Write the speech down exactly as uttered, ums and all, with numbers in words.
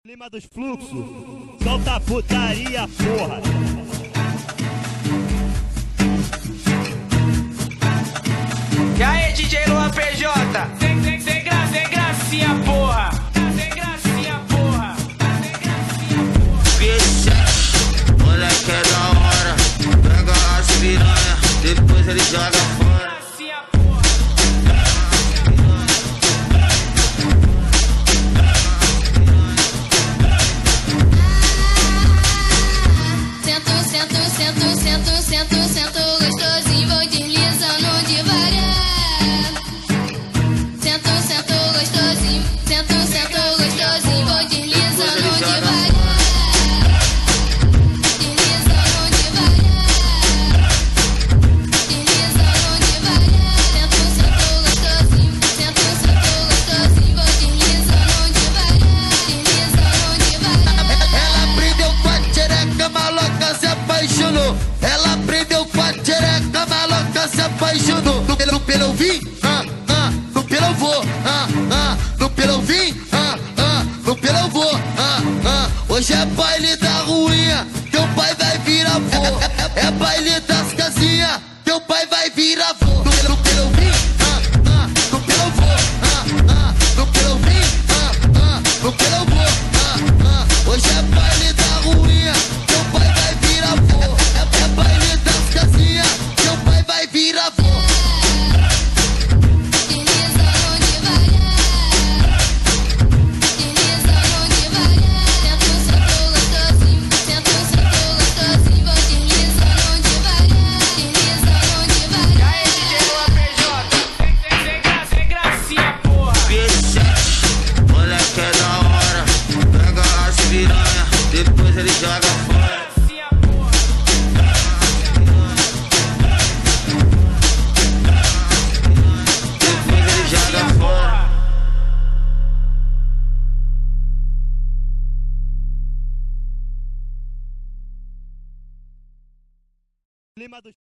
Clima dos fluxos, solta a putaria, porra. E aí, D J Luan P J? Sem, sem, sem, gra, sem gracinha, porra. Sem gracinha, porra. Sem gracinha, porra. Bicho, moleque é da hora. Pega as piranha, depois ele joga fora. Gracinha, porra. Sento, sento, sento, sento, sento, sento gostosinho, vou deslizando devagar. Sento, sento gostosinho, sento, sento gostosinho, vou deslizando devagar. Deslizando devagar. Deslizando devagar. Sento, sento gostosinho, sento, sento gostosinho, vou deslizando devagar. Deslizando devagar. Ela prendeu com a tchereca, maloca se apaixonou. Ela prendeu com a tchereca, maloca se apaixonou. No pelo, no pelo eu vim, ah, ah, no pelo eu vou, ah, ah, no pelo eu vim, ah, ah, no pelo eu vou, ah, ah. Hoje é baile da ruinha, teu pai vai vir avô. É, é, é baile das casinhas, teu pai vai vir avô. No pelo, no pelo eu vim, ah, ah, no pelo eu vou, ah, ah, no pelo eu vim, ah, ah, no pelo eu vou, ah, ah. Hoje é baile da ruinha, teu pai vai vir avô. É, é baile das casinhas, teu pai vai vir avô. Deslizando devagar. Deslizando devagar. Sento, sento gostosinho, sento, sento gostosinho, vou deslizando devagar. Deslizando E devagar. aí, D J Luan P J? Sem, sem, sem, gra, sem gracinha, porra. Bicho, moleque é da hora. Pega as piranha, depois ele joga fora. Gracinha, porra. Depois ele joga fora. Clima dos